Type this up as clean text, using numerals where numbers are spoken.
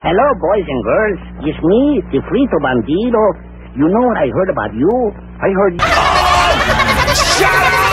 Hello, boys and girls. It's me, the Frito Bandido. You know what I heard about you? I heard... Shut up!